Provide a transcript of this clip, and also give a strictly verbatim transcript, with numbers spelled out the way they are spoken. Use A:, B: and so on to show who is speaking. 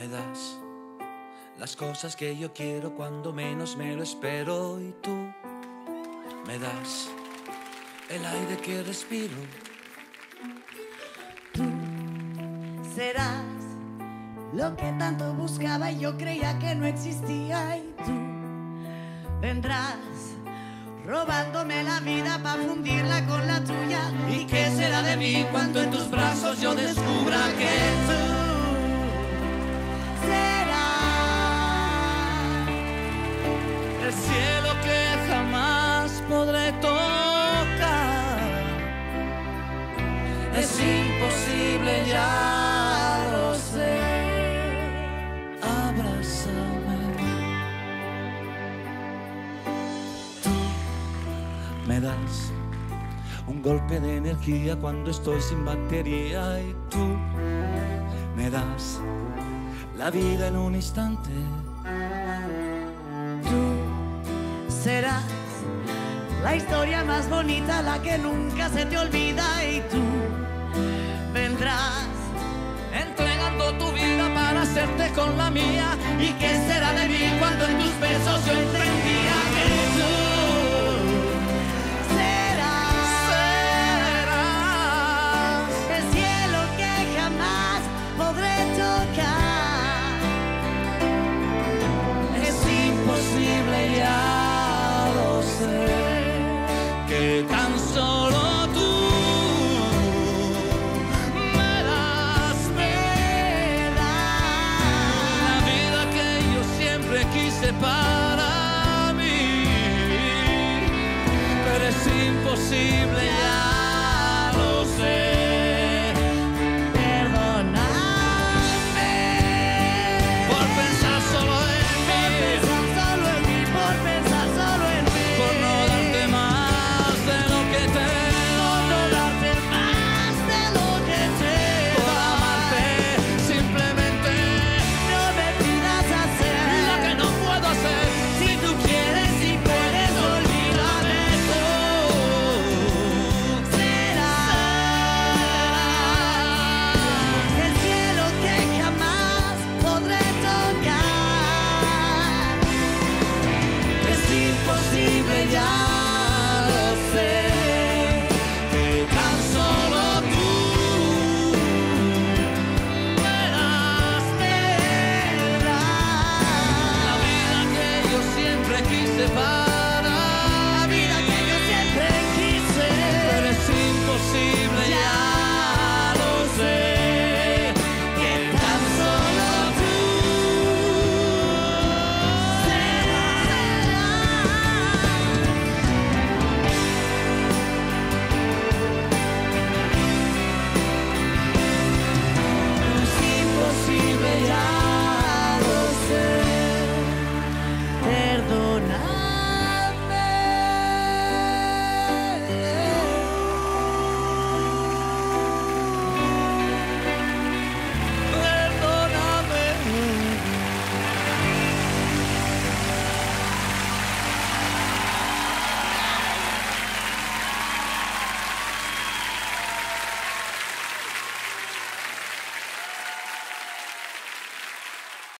A: Me das las cosas que yo quiero cuando menos me lo espero y tú me das el aire que respiro.
B: Tú serás lo que tanto buscaba y yo creía que no existía, y tú vendrás robándome la vida para fundirla con la tuya.
A: ¿Y qué será de mí cuando en tus brazos yo descubra que tú
B: serás
A: el cielo que jamás podré tocar? Es imposible, ya lo sé. Abrázame. Tú me das un golpe de energía cuando estoy sin batería y tú me das la vida en un instante.
B: Tú serás la historia más bonita, la que nunca se te olvida, y tú vendrás
A: Entregando tu vida para hacerte con la mía. ¿Y qué será de mí cuando en tus besos yo entendía que tú
B: serás,
A: serás
B: el cielo que jamás podré tocar?
A: Es imposible, ya lo sé, que tan solo tú me das, me das la vida que yo siempre quise para mí. Pero es imposible, ya lo sé.
B: Perdóname
A: Por pensar solo en mí,
B: pensar solo en mí, por pensar solo en mí,
A: por no darte más de lo que te
B: por no
A: doy,
B: darte más de lo que te
A: por
B: doy.
A: amarte simplemente
B: No me pidas hacer
A: lo que no puedo hacer.
B: si tú quieres, si puedes, olvídame tú. Serás el cielo que jamás podré tocar.
A: Es imposible, ya lo sé, que tan solo tú me das, me das la vida que yo siempre quise para
B: La vida que yo siempre quise.
A: pero es imposible, ya lo sé, que tan solo tú
B: Es imposible ya.